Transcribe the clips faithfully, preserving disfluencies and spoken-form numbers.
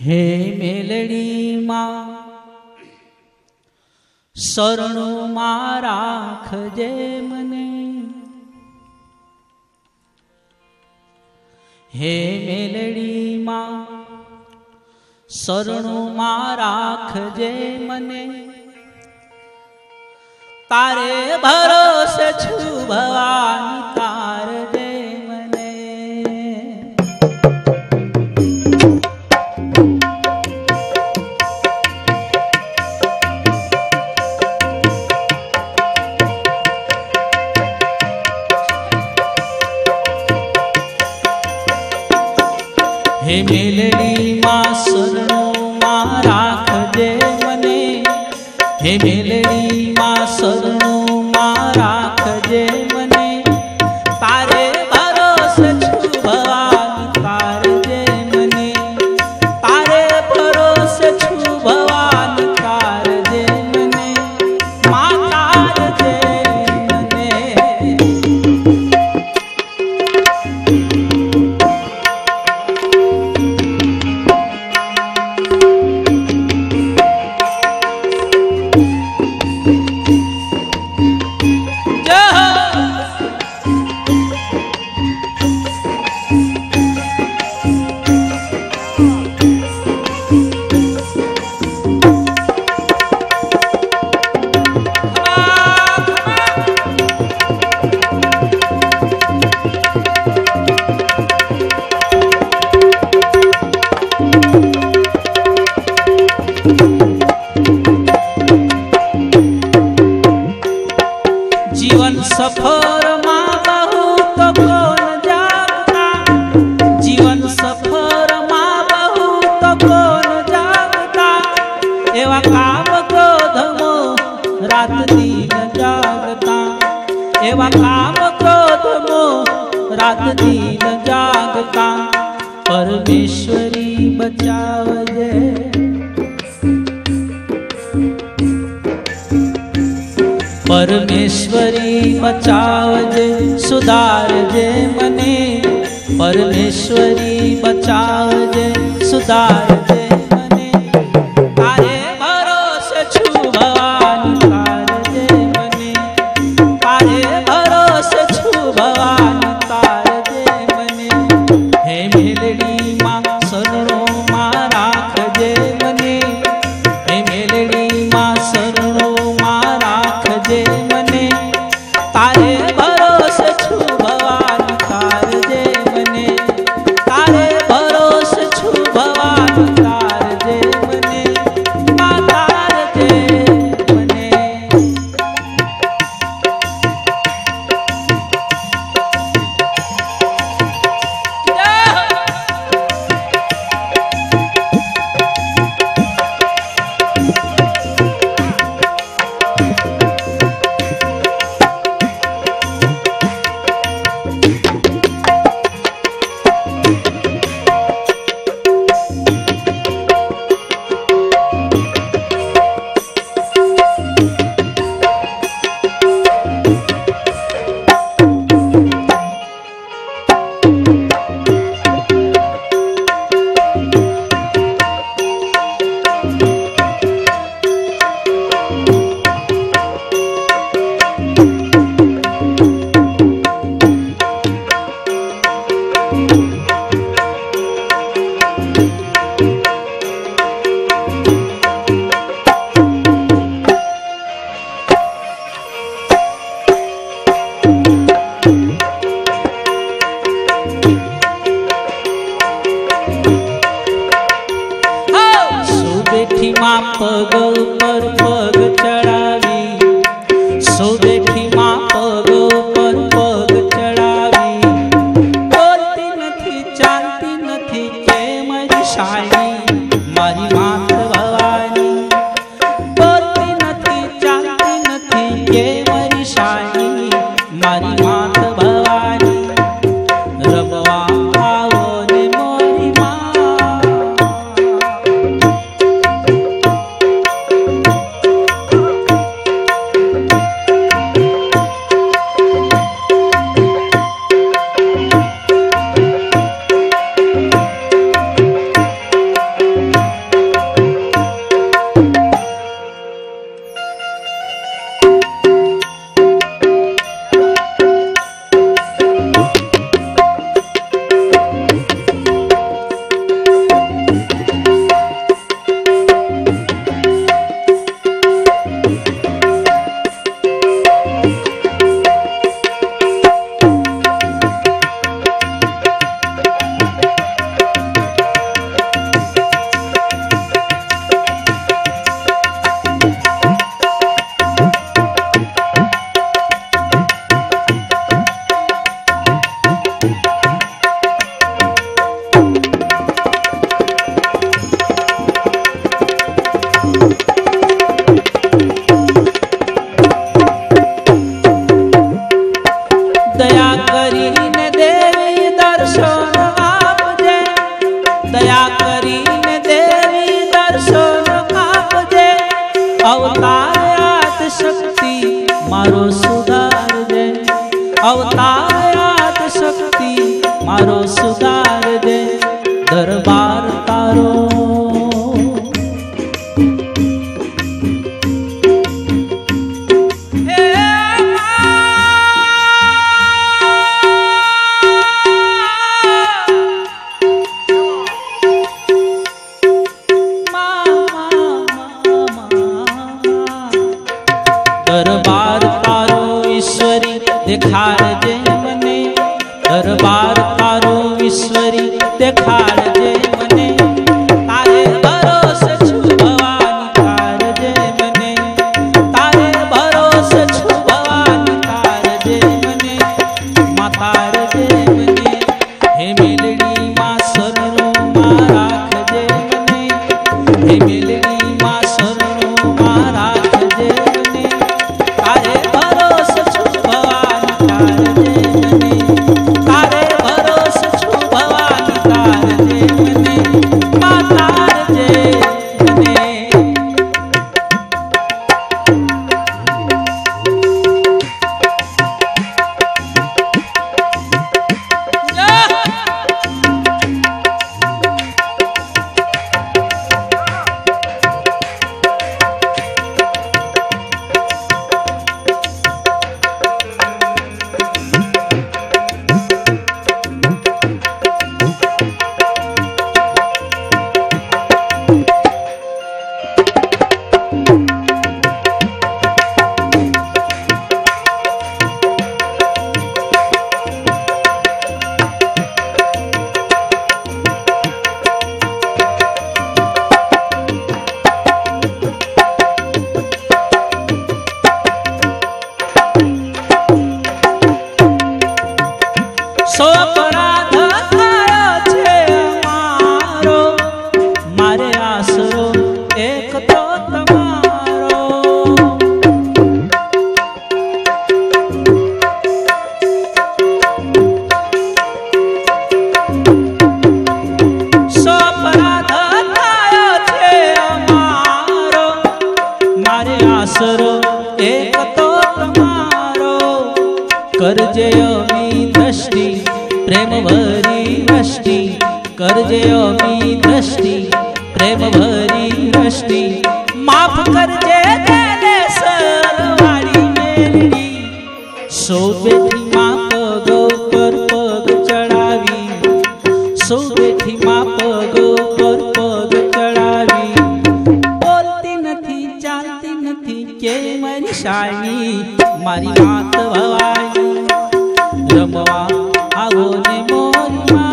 हे melody मां शरणु मां राखजे मने। हे मेलडी मां शरणु मां राखजे मने। तारे भरोसे छु भवानी तारजे मने। हे मेलडी मां शरणु मां राखजे मने। हे मेलडी मां शरणु मां राखजे मने। तारे भरोसे छु भवानी तारजे मने। तारे भरोसे छु भवानी तारजे मने। मां तारजे मने। जीवन सफर मां बहुत कोन जागता। जीवन सफर मां बहुत कोन जागता। एवा काम क्रोध मोह रात दिन जागता। एवा काम क्रोध मोह रात दिन जागता। परमेश्वरी बचावजे। परमेश्वरी बचावजे सुधारजे मने। परमेश्वरी बचावजे सुधारजे मने। तारे भरोसे छु भवानी तारजे मने। तारे भरोसे छु भवानी तारजे मने। हे मेलडी मां शरणु मां राखजे मने। हे मेलडी मां शरणु मां राखजे मने। तारे भरोसे छु भवानी तारजे मने। तारे भरोसे छु भवानी કરીને દેવી દર્શન આપજે, દયા કરીને દેવી દર્શન આપજે, અવતાર આદ શક્તિ મારો સુધારજે, અવતાર આદ શક્તિ મારો સુધારજે, દરબાર તારો दरबार तारो ईश्वरी देखाड़जे मने, दरबार तारो ईश्वरी देखाड़जे मने, तारे भरोसे छु भवानी तारजे मने, तारे भरोसे छु भवानी तारजे मने, मां तारजे मने, हे मेलडी मां शरणो मां राखजे मने, हे मेलडी मां शरणो मां राखजे मने, तारे भरोसे छु भवानी तारजे मने, तारे भरोसे छु भवानी तारजे मने, मां तारजे मने। सो अपराध થયો છે અમારો, મારે આશરો એક તો તમારો, સો અપરાધ થયો છે અમારો, મારે આશરો એક તો તમારો, કરજે અમી દ્રષ્ટિ प्रेम भरी दृष्टि, करजे अमी दृष्टि प्रेम भरी दृष्टि, माफ करजे देने सरवाड़ी मेलडी, सौ बेटी माँ पगो पर पग चढ़ावी, सौ बेटी माँ पगो पर पग चढ़ावी, बोलती नथी चालती नथी के मारी शाही, मारी मात भवानी रमवा आवो ने मोरी मां।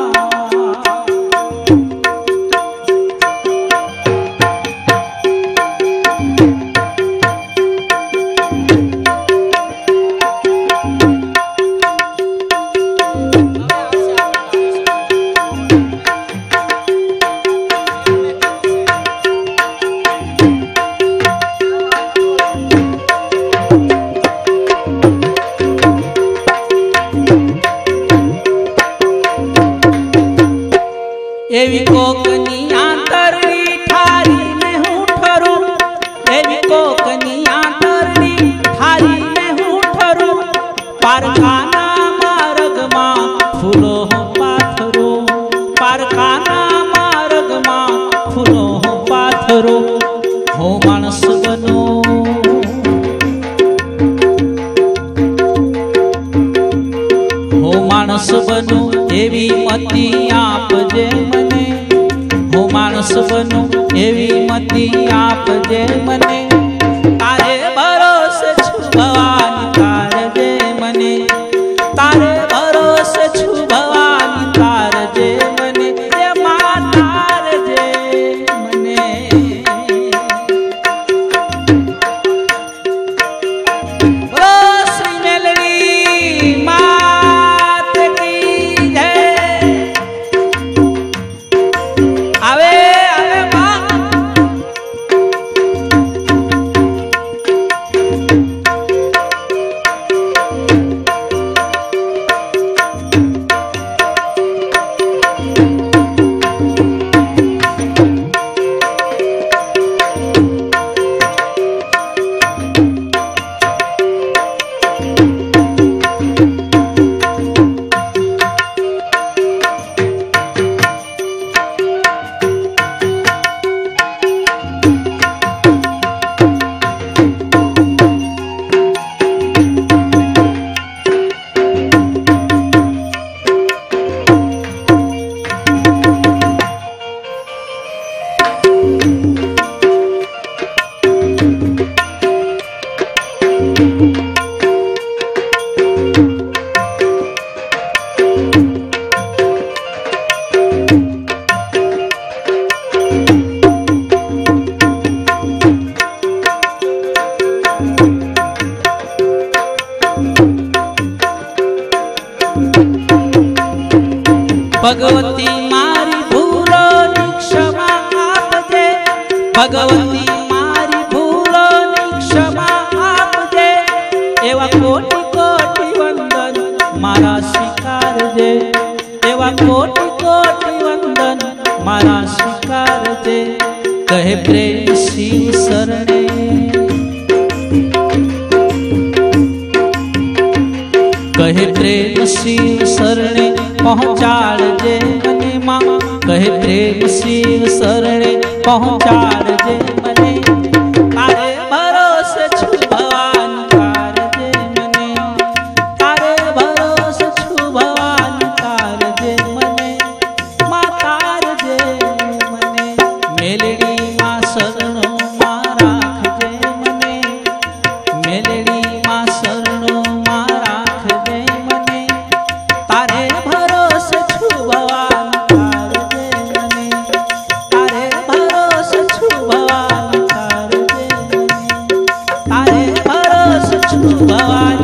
एवी कोकनी आंतरनी ठारी ने हूँ ठरू, एवी कोकनी आंतरनी ठारी ने हूँ ठरू, पारखाना मार्ग मां फूलो हो पाथरो, पारखाना मार्ग मां फूलो हो पाथरो, हो मानस बनो हो मानस बनो एवी मती आपजे मने, हो मानस बनो एवी मती आपजे मने, तारे भरोसे छु भवानी तारजे मने, तारे भरोसे छु भवानी तारजे मने, ये मां तारजे मने। बोलो श्री मेलडी मात की जय। आवे आवे मां भगवती मारी भूलो ની ક્ષમા આપજે भगवती मारी भूलो ની ક્ષમા આપજे एवा कोटि कोटि वंदन मारा स्वीकारजे एवा कोटि कोटि वंदन मारा स्वीकारजे कहे प्रेम शिव शरणे कहे प्रेम शिव शरणे पहुँचाड़जे मने माँ कहे प्रेम शिव शरणे पहुँचाड़जे मने तारे भरोसे छु भगवान तारजे मने तारे भरोसे छु भगवान तारजे मने माँ तारजे मने मेलडी माँ शरणो माँ राखजे मने मेलडी माँ शरणो माँ राखजे मने तारे भरोसे छु भगवान तारजे मने तारे भरोसे छु भगवान तारजे मने तारे भरोसे छु भगवान